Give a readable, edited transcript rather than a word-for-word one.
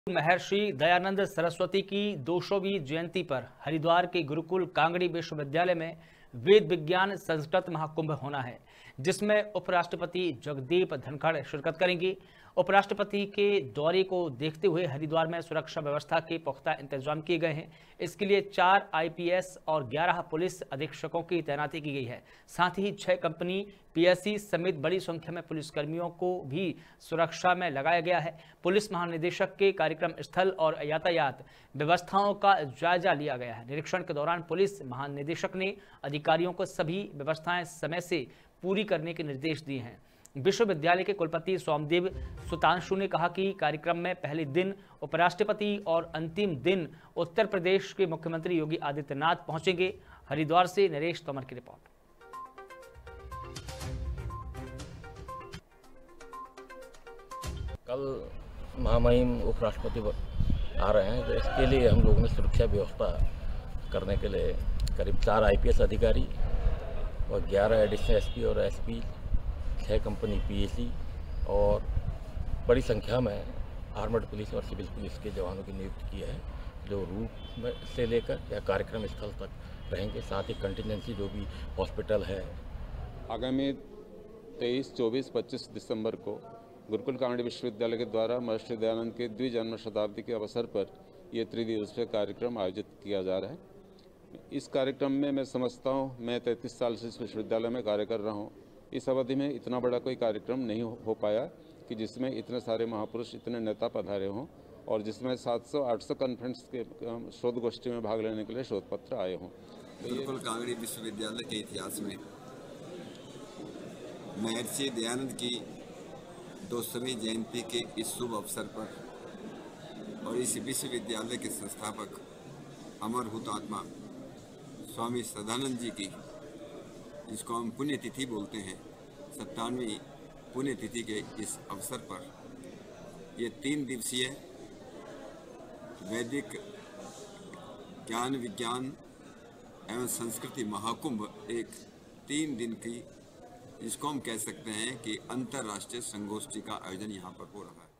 महर्षि दयानंद सरस्वती की 200वीं जयंती पर हरिद्वार के गुरुकुल कांगड़ी विश्वविद्यालय में वेद विज्ञान संस्कृत महाकुंभ होना है, जिसमें उपराष्ट्रपति जगदीप धनखड़ शिरकत करेंगी। उपराष्ट्रपति के दौरे को देखते हुए हरिद्वार में सुरक्षा व्यवस्था के पुख्ता इंतजाम किए गए हैं। इसके लिए 4 आईपीएस और 11 पुलिस अधीक्षकों की तैनाती की गई है। साथ ही 6 कंपनी पीएससी समेत बड़ी संख्या में पुलिसकर्मियों को भी सुरक्षा में लगाया गया है। पुलिस महानिदेशक के कार्यक्रम स्थल और यातायात व्यवस्थाओं का जायजा लिया गया है। निरीक्षण के दौरान पुलिस महानिदेशक ने अधिकारियों को सभी व्यवस्थाएं समय से पूरी करने के निर्देश दिए हैं। विश्वविद्यालय के कुलपति सोमदेव सुतांशु ने कहा कि कार्यक्रम में पहले दिन उपराष्ट्रपति और अंतिम दिन उत्तर प्रदेश के मुख्यमंत्री योगी आदित्यनाथ पहुंचेंगे। हरिद्वार से नरेश तोमर की रिपोर्ट। कल महामहिम उपराष्ट्रपति आ रहे हैं, तो इसके लिए हम लोगों ने सुरक्षा व्यवस्था करने के लिए करीब 4 आईपीएस अधिकारी और 11 एडिशनल एसपी और एसपी, 6 कंपनी पीएससी और बड़ी संख्या में आर्मड पुलिस और सिविल पुलिस के जवानों की नियुक्ति की है, जो रूट में से लेकर या कार्यक्रम स्थल तक रहेंगे। साथ ही कंटिजेंसी जो भी हॉस्पिटल है। आगामी 23, 24, 25 दिसंबर को गुरुकुल कांगड़ी विश्वविद्यालय के द्वारा महर्षि दयानंद के द्विजन्म शताब्दी के अवसर पर यह त्रिदिवसीय कार्यक्रम आयोजित किया जा रहा है। इस कार्यक्रम में मैं समझता हूँ, मैं 33 साल से इस विश्वविद्यालय में कार्य कर रहा हूँ, इस अवधि में इतना बड़ा कोई कार्यक्रम नहीं हो पाया कि जिसमें इतने सारे महापुरुष, इतने नेता पधारे हों और जिसमें 700-800 कॉन्फ्रेंस के शोध गोष्ठी में भाग लेने के लिए शोध पत्र आए हों। गुरुकुल कांगड़ी विश्वविद्यालय के इतिहास में महर्षि दयानंद की 200वीं जयंती के इस शुभ अवसर पर और इस विश्वविद्यालय के संस्थापक अमर हुतात्मा स्वामी सदानंद जी की, जिसको हम पुण्यतिथि बोलते हैं, 97वीं पुण्यतिथि के इस अवसर पर ये 3 दिवसीय वैदिक ज्ञान विज्ञान एवं संस्कृति महाकुंभ एक 3 दिन की, जिसको हम कह सकते हैं कि अंतर्राष्ट्रीय संगोष्ठी का आयोजन यहाँ पर हो रहा है।